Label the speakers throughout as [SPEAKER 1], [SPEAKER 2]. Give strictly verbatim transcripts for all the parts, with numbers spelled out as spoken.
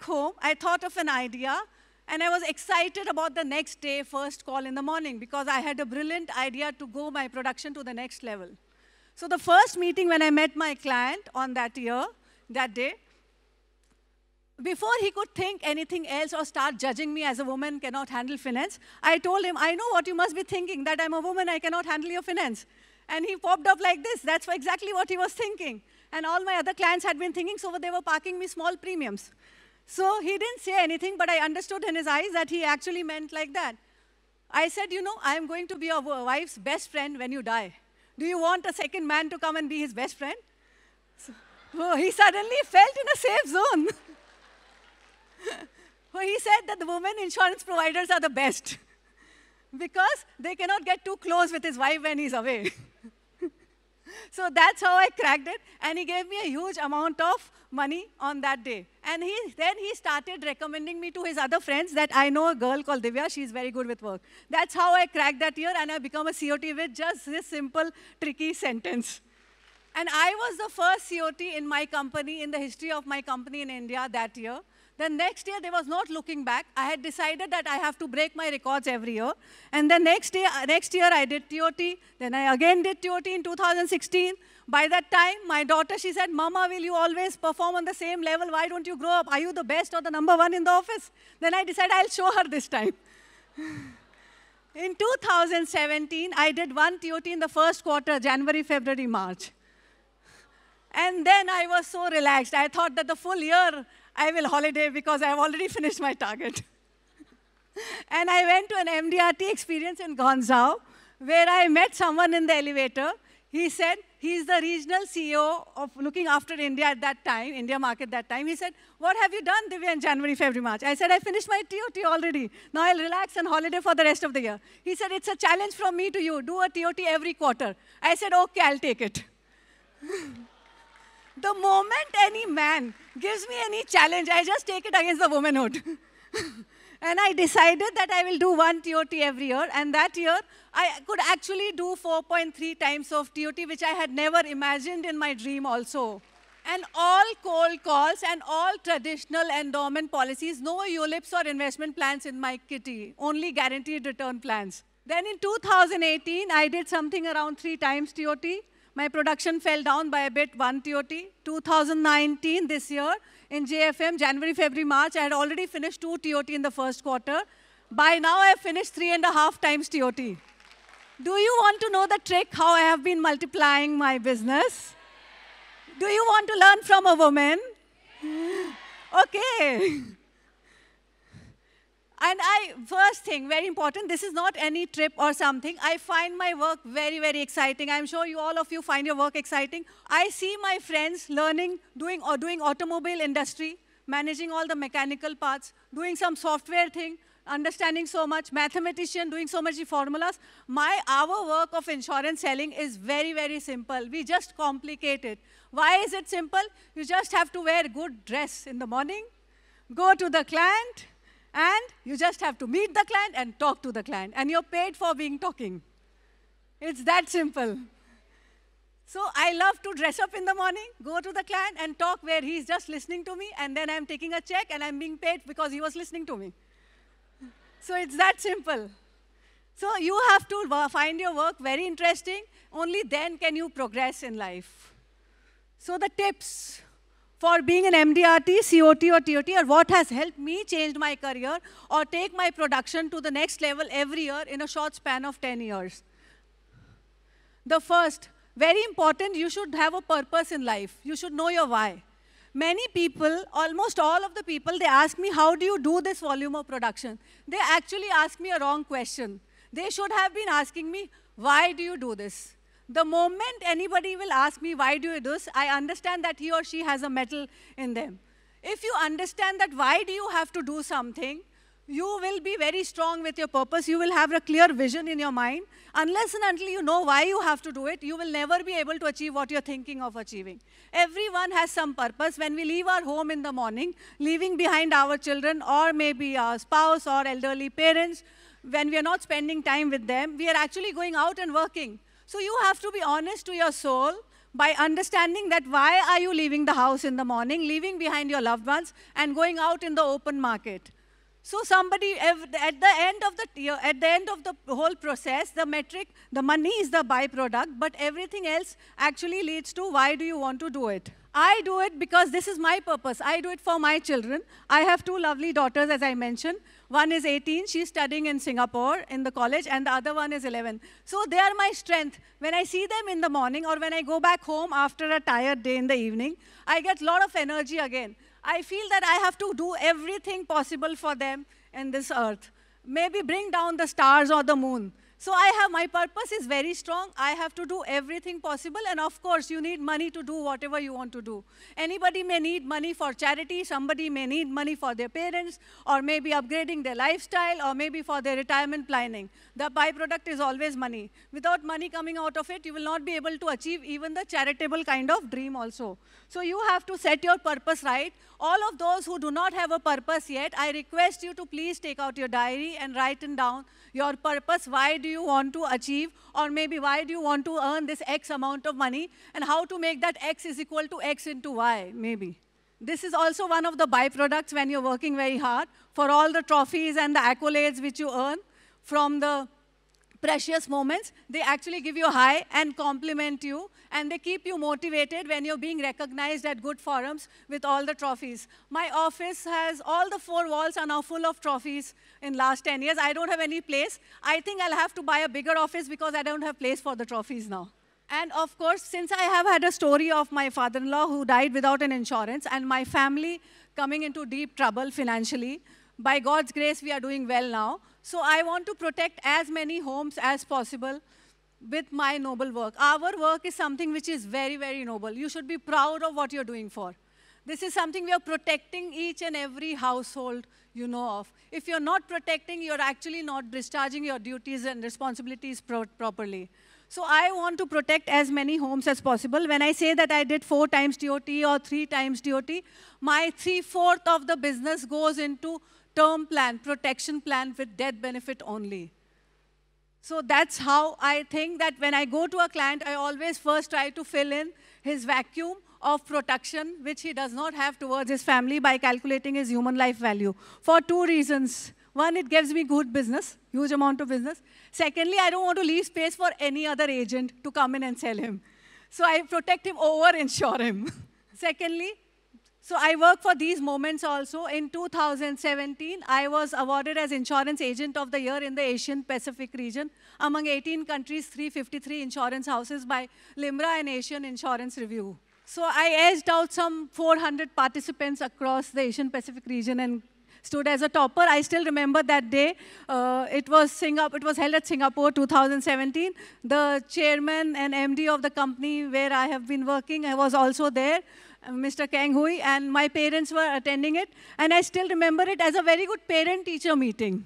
[SPEAKER 1] home, I thought of an idea, and I was excited about the next day first call in the morning because I had a brilliant idea to go my production to the next level. So the first meeting when I met my client on that year, that day, before he could think anything else or start judging me as a woman cannot handle finance, I told him, I know what you must be thinking, that I'm a woman, I cannot handle your finance. And he popped up like this. That's exactly what he was thinking. And all my other clients had been thinking, so they were parking me small premiums. So he didn't say anything, but I understood in his eyes that he actually meant like that. I said, you know, I'm going to be your wife's best friend when you die. Do you want a second man to come and be his best friend? So, oh, he suddenly felt in a safe zone. Well, he said that the women insurance providers are the best because they cannot get too close with his wife when he's away. So that's how I cracked it, and he gave me a huge amount of money on that day. And he, then he started recommending me to his other friends that I know a girl called Divya, she's very good with work. That's how I cracked that year, and I become a C O T with just this simple, tricky sentence. And I was the first C O T in my company, in the history of my company in India that year. The next year, there was not looking back. I had decided that I have to break my records every year. And the next year, next year I did T O T. Then I again did T O T in two thousand sixteen. By that time, my daughter, she said, Mama, will you always perform on the same level? Why don't you grow up? Are you the best or the number one in the office? Then I decided I'll show her this time. In two thousand seventeen, I did one T O T in the first quarter, January, February, March. And then I was so relaxed. I thought that the full year, I will holiday because I have already finished my target. And I went to an M D R T experience in Gonzao, where I met someone in the elevator. He said, he's the regional C E O of looking after India at that time, India market that time. He said, what have you done, Divya, in January, February, March? I said, I finished my T O T already. Now I'll relax and holiday for the rest of the year. He said, it's a challenge from me to you. Do a T O T every quarter. I said, okay, I'll take it. The moment any man gives me any challenge, I just take it against the womanhood. And I decided that I will do one T O T every year. And that year, I could actually do four point three times of T O T, which I had never imagined in my dream also. And all cold calls and all traditional endowment policies, no U LIPs or investment plans in my kitty, only guaranteed return plans. Then in two thousand eighteen, I did something around three times T O T. My production fell down by a bit, one T O T. two thousand nineteen, this year, in J F M, January, February, March, I had already finished two T O T in the first quarter. By now, I have finished three and a half times T O T. Do you want to know the trick, how I have been multiplying my business? Do you want to learn from a woman? Okay. And I, first thing, very important, this is not any trip or something. I find my work very, very exciting. I'm sure you, all of you find your work exciting. I see my friends learning, doing, or doing automobile industry, managing all the mechanical parts, doing some software thing, understanding so much, mathematician, doing so much formulas. My, our work of insurance selling is very, very simple. We just complicate it. Why is it simple? You just have to wear a good dress in the morning, go to the client, and you just have to meet the client and talk to the client. And you're paid for being talking. It's that simple. So I love to dress up in the morning, go to the client and talk where he's just listening to me, and then I'm taking a check and I'm being paid because he was listening to me. So it's that simple. So you have to find your work very interesting. Only then can you progress in life. So the tips for being an M D R T, C O T or T O T, or what has helped me change my career or take my production to the next level every year in a short span of ten years. The first, very important, you should have a purpose in life. You should know your why. Many people, almost all of the people, they ask me, how do you do this volume of production? They actually ask me a wrong question. They should have been asking me, why do you do this? The moment anybody will ask me, why do you do this, I understand that he or she has a metal in them. If you understand that why do you have to do something, you will be very strong with your purpose. You will have a clear vision in your mind. Unless and until you know why you have to do it, you will never be able to achieve what you're thinking of achieving. Everyone has some purpose. When we leave our home in the morning, leaving behind our children or maybe our spouse or elderly parents, when we are not spending time with them, we are actually going out and working. So you have to be honest to your soul. by understanding that why are you leaving the house in the morning, leaving behind your loved ones, and going out in the open market. So somebody, at the end of the at the end of the whole process, the metric, the money is the byproduct, but everything else actually leads to why do you want to do it. I do it because this is my purpose. I do it for my children. I have two lovely daughters, as I mentioned. One is eighteen, she's studying in Singapore in the college, and the other one is eleven. So they are my strength. When I see them in the morning or when I go back home after a tired day in the evening, I get a lot of energy again. I feel that I have to do everything possible for them in this earth. Maybe bring down the stars or the moon. So I have, my purpose is very strong. I have to do everything possible. And of course, you need money to do whatever you want to do. Anybody may need money for charity. Somebody may need money for their parents, or maybe upgrading their lifestyle, or maybe for their retirement planning. The byproduct is always money. Without money coming out of it, you will not be able to achieve even the charitable kind of dream also. So you have to set your purpose right. All of those who do not have a purpose yet, I request you to please take out your diary and write it down your purpose. Why do you want to achieve, or maybe why do you want to earn this X amount of money, and how to make that X is equal to X into Y, maybe. This is also one of the byproducts when you're working very hard for all the trophies and the accolades which you earn from the precious moments. They actually give you a high and compliment you, and they keep you motivated when you're being recognized at good forums with all the trophies. My office has, all the four walls are now full of trophies in last ten years. I don't have any place. I think I'll have to buy a bigger office because I don't have place for the trophies now. And of course, since I have had a story of my father-in-law who died without an insurance, and my family coming into deep trouble financially, by God's grace, we are doing well now. So I want to protect as many homes as possible with my noble work. Our work is something which is very, very noble. You should be proud of what you're doing for. This is something we are protecting each and every household you know of. If you're not protecting, you're actually not discharging your duties and responsibilities pro properly. So I want to protect as many homes as possible. When I say that I did four times D O T or three times D O T, my three-fourths of the business goes into term plan, protection plan with death benefit only. So that's how I think that when I go to a client, I always first try to fill in his vacuum of protection, which he does not have towards his family, by calculating his human life value. For two reasons. One, it gives me good business, huge amount of business. Secondly, I don't want to leave space for any other agent to come in and sell him. So I protect him over insure him. Secondly, so I work for these moments also. In two thousand seventeen, I was awarded as Insurance Agent of the Year in the Asian Pacific region among eighteen countries, three hundred fifty-three insurance houses by LIMRA and Asian Insurance Review. So I edged out some four hundred participants across the Asian Pacific region and stood as a topper. I still remember that day. Uh, it was Singapore. It was held at Singapore, two thousand seventeen. The chairman and M D of the company where I have been working, I was also there, Mister Kang Hui, and my parents were attending it. And I still remember it as a very good parent-teacher meeting.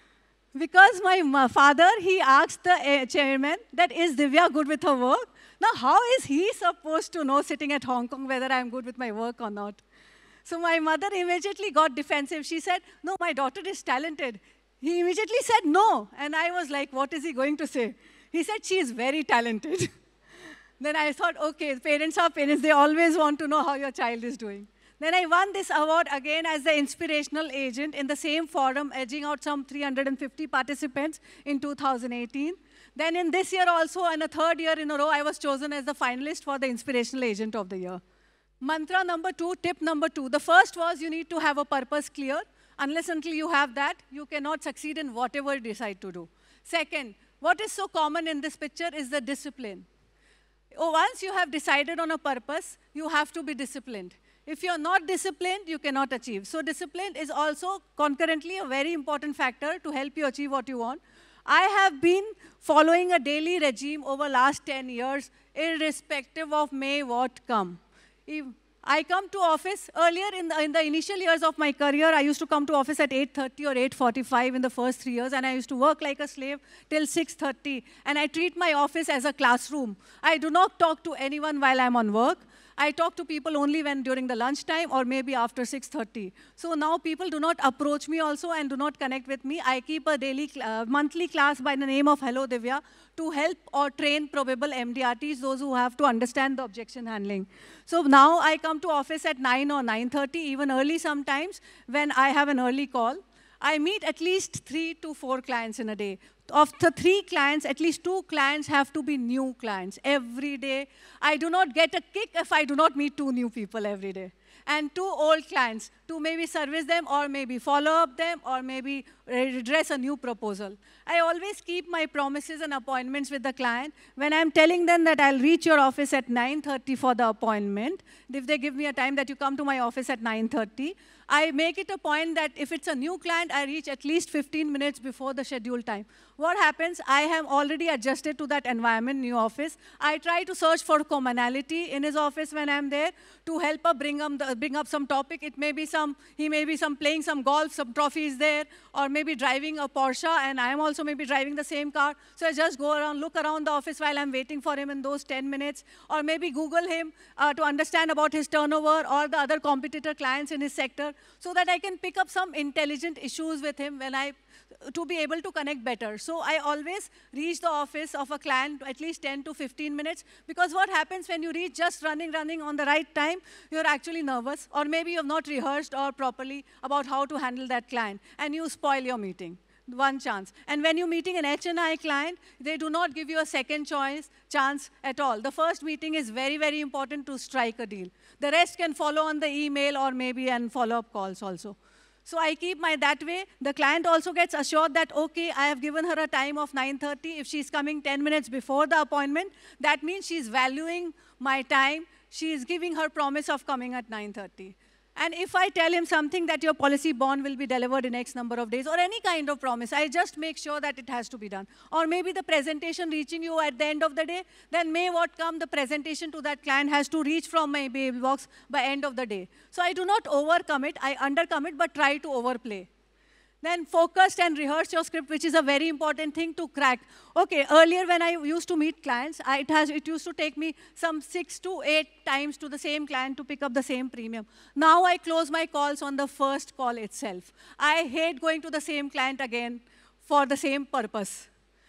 [SPEAKER 1] Because my, my father, he asked the uh, chairman that, is Divya good with her work? Now, how is he supposed to know sitting at Hong Kong whether I'm good with my work or not? So my mother immediately got defensive. She said, no, my daughter is talented. He immediately said no. And I was like, what is he going to say? He said, she is very talented. Then I thought, okay, parents are parents. They always want to know how your child is doing. Then I won this award again as the inspirational agent in the same forum, edging out some three hundred fifty participants in two thousand eighteen. Then in this year also, in a third year in a row, I was chosen as the finalist for the Inspirational Agent of the Year. Mantra number two, tip number two. The first was you need to have a purpose clear. Unless until you have that, you cannot succeed in whatever you decide to do. Second, what is so common in this picture is the discipline. Oh, once you have decided on a purpose, you have to be disciplined. If you're not disciplined, you cannot achieve. So discipline is also concurrently a very important factor to help you achieve what you want. I have been following a daily regime over last ten years, irrespective of may what come. If I come to office earlier in the, in the initial years of my career, I used to come to office at eight thirty or eight forty-five in the first three years, and I used to work like a slave till six thirty. And I treat my office as a classroom. I do not talk to anyone while I'm on work. I talk to people only when during the lunchtime or maybe after six thirty. So now people do not approach me also and do not connect with me. I keep a daily, uh, monthly class by the name of Hello Divya to help or train probable M D R Ts, those who have to understand the objection handling. So now I come to office at nine or nine thirty, even early sometimes when I have an early call. I meet at least three to four clients in a day. Of the three clients, at least two clients have to be new clients every day. I do not get a kick if I do not meet two new people every day. And two old clients to maybe service them or maybe follow up them or maybe redress a new proposal. I always keep my promises and appointments with the client. When I'm telling them that I'll reach your office at nine thirty for the appointment, if they give me a time that you come to my office at nine thirty, I make it a point that if it's a new client, I reach at least fifteen minutes before the scheduled time. What happens? I have already adjusted to that environment, new office. I try to search for commonality in his office when I'm there to help her bring up, the, bring up some topic. It may be some, he may be some playing some golf, some trophies there, or maybe driving a Porsche, and I'm also maybe driving the same car. So I just go around, look around the office while I'm waiting for him in those ten minutes, or maybe Google him uh, to understand about his turnover or the other competitor clients in his sector, so that I can pick up some intelligent issues with him when I, to be able to connect better. So I always reach the office of a client at least ten to fifteen minutes, because what happens when you reach just running, running on the right time, you're actually nervous, or maybe you've not rehearsed or properly about how to handle that client, and you spoil your meeting. One chance. And when you're meeting an H N I client, they do not give you a second choice chance at all. The first meeting is very, very important to strike a deal. The rest can follow on the email or maybe and follow-up calls also. So I keep my that way. The client also gets assured that, okay, I have given her a time of nine thirty. If she's coming ten minutes before the appointment, that means she's valuing my time. She is giving her promise of coming at nine thirty. And if I tell him something that your policy bond will be delivered in X number of days, or any kind of promise, I just make sure that it has to be done. Or maybe the presentation reaching you at the end of the day, then may what come, the presentation to that client has to reach from my mailbox by end of the day. So I do not overcommit, I undercommit, but try to overplay. Then focused and rehearse your script, which is a very important thing to crack. Okay, earlier when I used to meet clients, I, it, has, it used to take me some six to eight times to the same client to pick up the same premium. Now I close my calls on the first call itself. I hate going to the same client again for the same purpose.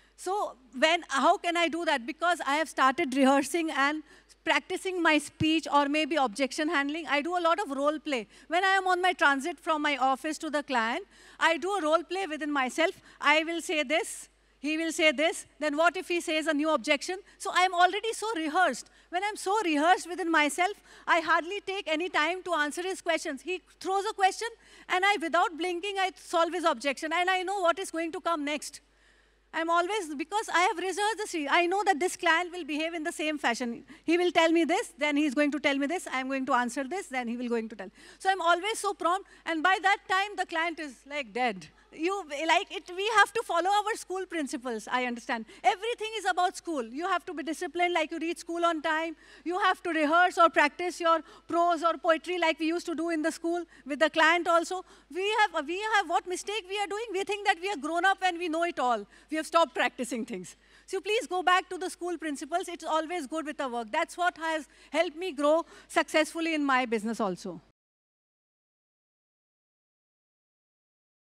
[SPEAKER 1] So when, how can I do that? Because I have started rehearsing and practicing my speech or maybe objection handling. I do a lot of role play. When I am on my transit from my office to the client, I do a role play within myself. I will say this, he will say this, then what if he says a new objection? So I am already so rehearsed. When I'm so rehearsed within myself, I hardly take any time to answer his questions. He throws a question, and I, without blinking, I solve his objection, and I know what is going to come next. I'm always, because I have researched the street, I know that this client will behave in the same fashion. He will tell me this, then he's going to tell me this, I'm going to answer this, then he will going to tell. So I'm always so prompt, and by that time, the client is like dead. You, like it, we have to follow our school principles, I understand. Everything is about school. You have to be disciplined, like you reach school on time. You have to rehearse or practice your prose or poetry like we used to do in the school with the client also. We have, we have what mistake we are doing? We think that we are grown up and we know it all. We have stopped practicing things. So please go back to the school principles. It's always good with the work. That's what has helped me grow successfully in my business also.